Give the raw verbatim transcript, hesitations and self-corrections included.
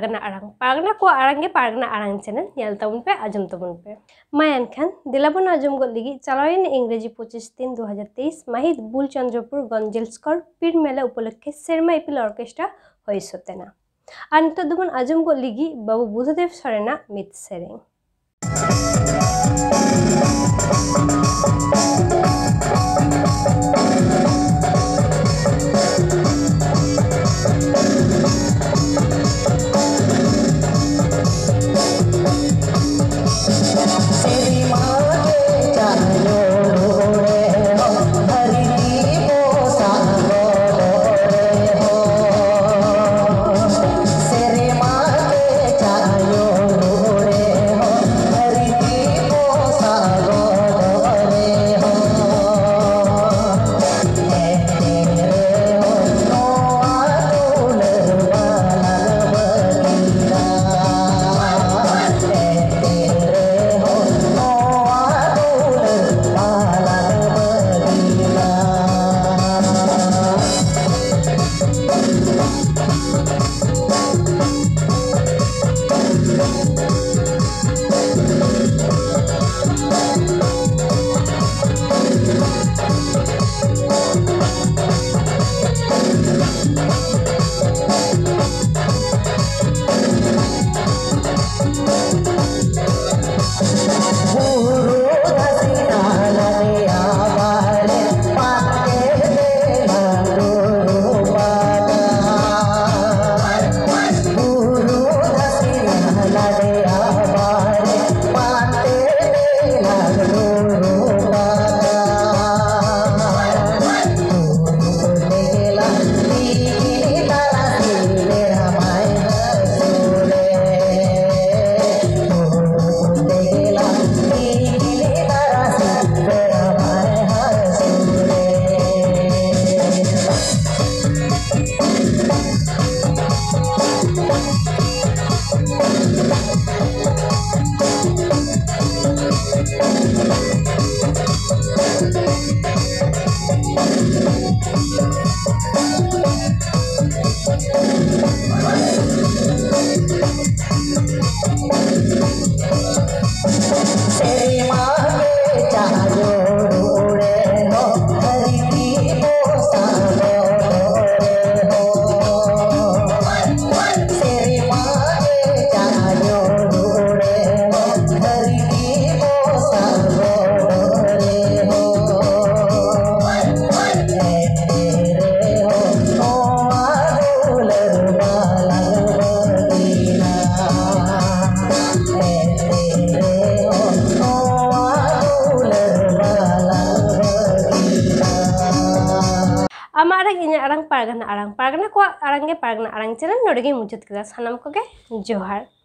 पारगना आड़ांग पारगना को आड़ांगे पारगना आड़ांग channel nail तबन पे आजम तबन पे मा एनखान दिलाबन आजम गो लगी चालावेन इंग्रेजी पच्चीस तीन दो हज़ार तेईस माहित बुल चंद्रपुर गंजेलस्कर पीर मेला उपलक्षे सेरमा इपिल ऑर्केस्ट्रा होई सोतेना आर नितो दुबन आजम गो लगी बाबू बुद्धदेव सरेना मित सेरें Ama arang ini arang pargana arang pargana ko arangge pargana arang channel nodege mujud kida sanam ko ge johar।